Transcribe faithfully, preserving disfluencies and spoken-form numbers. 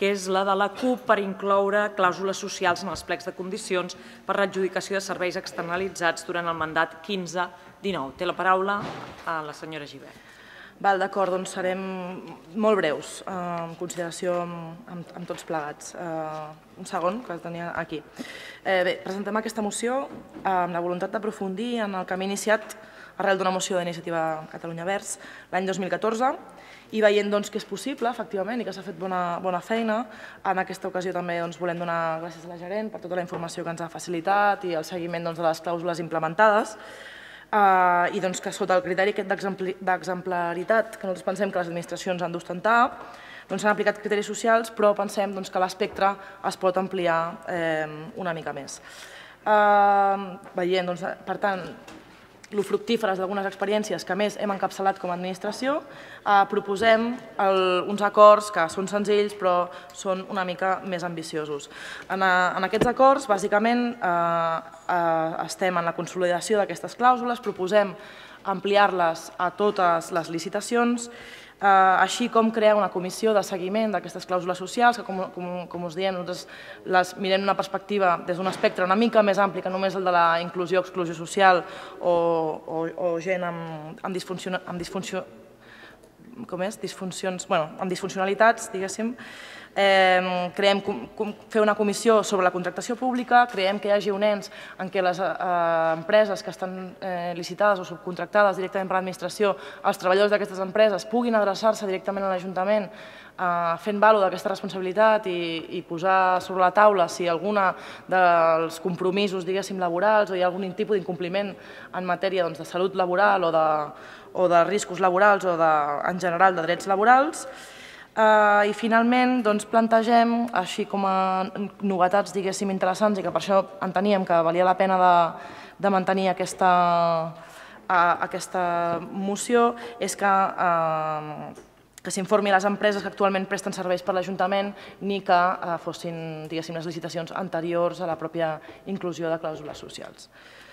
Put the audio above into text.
que és la de la CUP per incloure clàusules socials en els plecs de condicions per l'adjudicació de serveis externalitzats durant el mandat quinze dinou. Té la paraula a la senyora Gibert. Val, d'acord, doncs serem molt breus en consideració amb tots plegats. Un segon, que el tenia aquí. Bé, presentem aquesta moció amb la voluntat d'aprofundir en el camí iniciat arrel d'una moció d'Iniciativa Catalunya Verds l'any dos mil catorze i veient que és possible, efectivament, i que s'ha fet bona feina. En aquesta ocasió també volem donar gràcies a la gerent per tota la informació que ens ha facilitat i el seguiment de les clàusules implementades, i que sota el criteri d'exemplaritat que nosaltres pensem que les administracions han d'ostentar, s'han aplicat criteris socials, però pensem que l'espectre es pot ampliar una mica més. Veient, per tant, el fructíferes d'algunes experiències que a més hem encapçalat com a administració, proposem uns acords que són senzills però són una mica més ambiciosos. En aquests acords, bàsicament, estem en la consolidació d'aquestes clàusules, proposem ampliar-les a totes les licitacions, així com crear una comissió de seguiment d'aquestes clàusules socials, que com us diem, nosaltres les mirem d'una perspectiva des d'un espectre una mica més ampli que només el de la inclusió o exclusió social o gent amb disfuncionalitats, diguéssim. Creiem fer una comissió sobre la contractació pública, creiem que hi hagi un ens en què les empreses que estan licitades o subcontractades directament per l'administració, els treballadors d'aquestes empreses puguin adreçar-se directament a l'Ajuntament fent vàlua d'aquesta responsabilitat i posar sobre la taula si algun dels compromisos laborals o hi ha algun tipus d'incompliment en matèria de salut laboral o de riscos laborals o en general de drets laborals. I finalment plantegem, així com a novetats interessants i que per això enteníem que valia la pena de mantenir aquesta moció, és que s'informi les empreses que actualment presten serveis per l'Ajuntament ni que fossin les licitacions anteriors a la pròpia inclusió de clàusules socials.